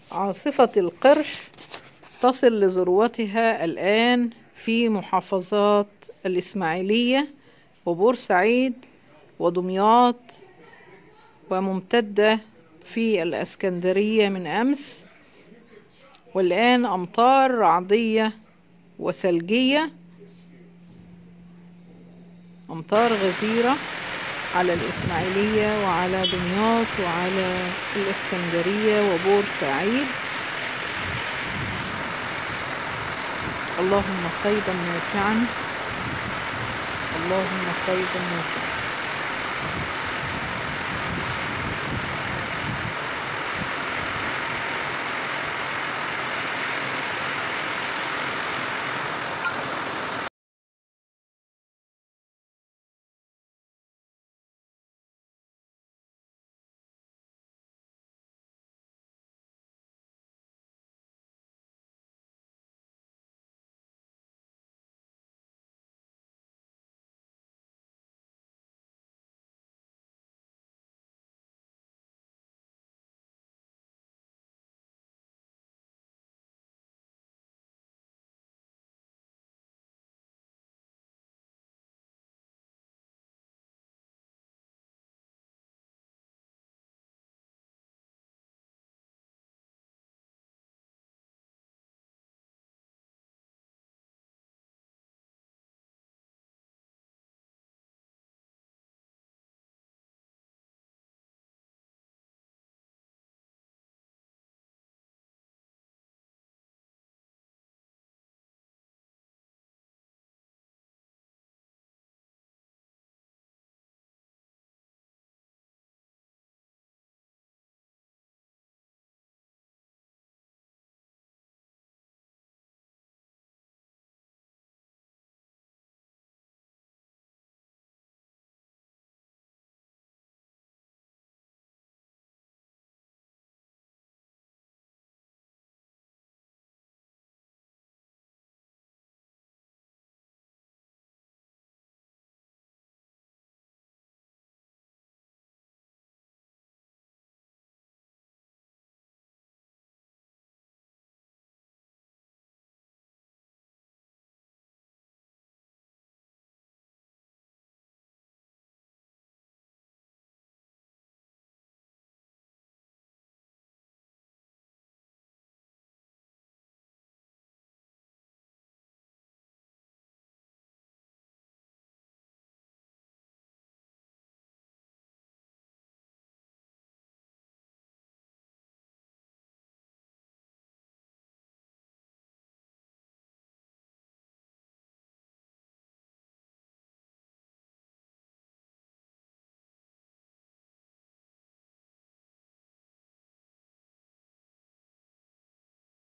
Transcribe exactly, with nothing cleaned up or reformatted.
عاصفة القرش تصل لذروتها الآن في محافظات الإسماعيلية وبورسعيد ودمياط، وممتدة في الإسكندرية من أمس، والآن أمطار رعدية وثلجية، أمطار غزيرة على الإسماعيلية وعلى دمياط وعلى الإسكندرية وبورسعيد. اللهم صيدا نافعا، اللهم صيدا نافعا.